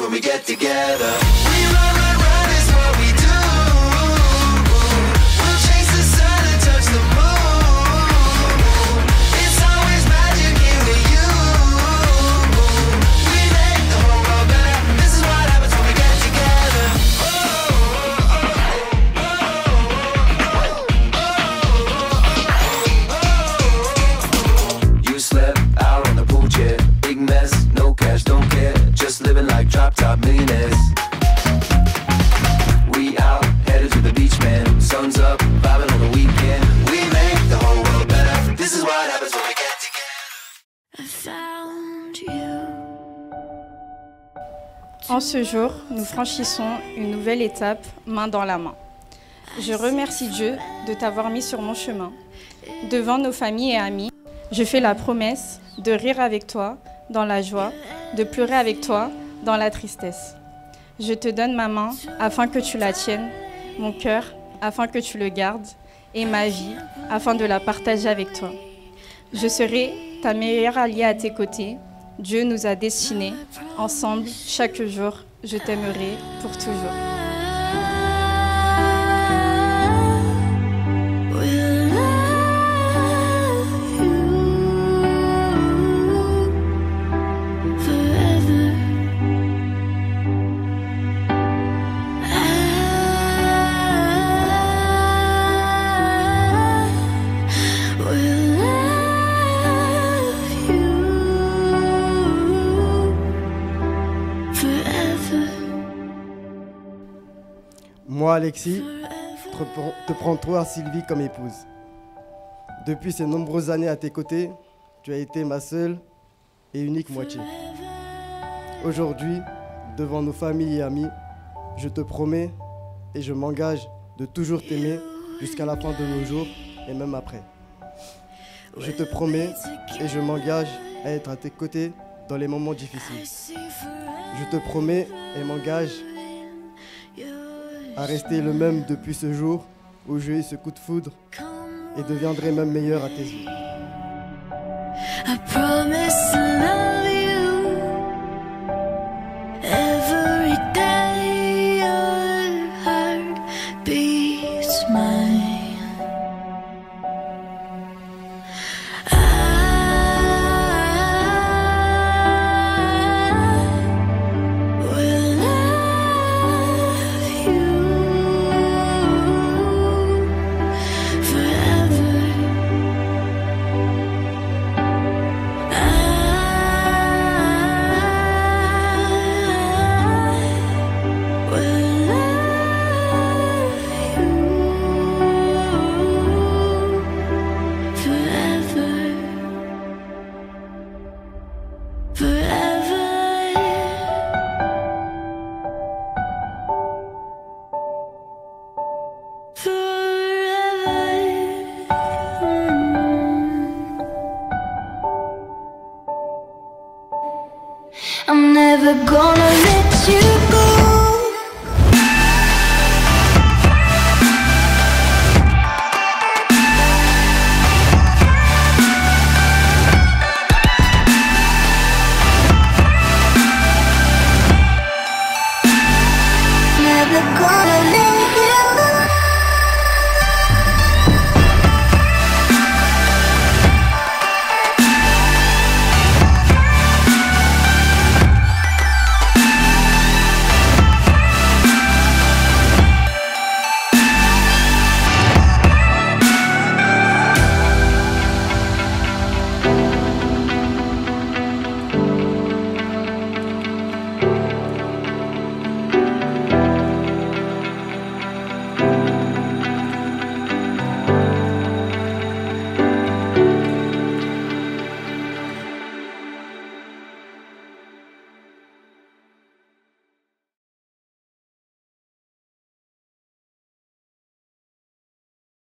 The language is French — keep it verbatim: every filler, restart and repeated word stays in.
when we get together. We run, run, run is what we do. We'll chase the sun and touch the moon. It's always magic here with you. We make the whole world better. This is what happens when we get together. You slept out on the pool chair. Big mess, no cash, don't care. Just living like drop top millionaires. We out, headed to the beach, man. Sun's up, vibing on the weekend. We make the whole world better. This is what happens when we get together. I found you. En ce jour, nous franchissons une nouvelle étape, main dans la main. Je remercie Dieu de t'avoir mis sur mon chemin. Devant nos familles et amis, je fais la promesse de rire avec toi dans la joie, de pleurer avec toi dans la tristesse. Je te donne ma main afin que tu la tiennes, mon cœur afin que tu le gardes, et ma vie afin de la partager avec toi. Je serai ta meilleure alliée à tes côtés. Dieu nous a destinés ensemble chaque jour. Je t'aimerai pour toujours. Moi, Alexis, te prends toi, Sylvie, comme épouse. Depuis ces nombreuses années à tes côtés, tu as été ma seule et unique moitié. Aujourd'hui, devant nos familles et amis, je te promets et je m'engage de toujours t'aimer jusqu'à la fin de nos jours et même après. Je te promets et je m'engage à être à tes côtés dans les moments difficiles. Je te promets et m'engage à rester le même depuis ce jour où j'ai eu ce coup de foudre et deviendrai même meilleur à tes yeux. I promise to love you every day. Your heart beats mine. I'm never gonna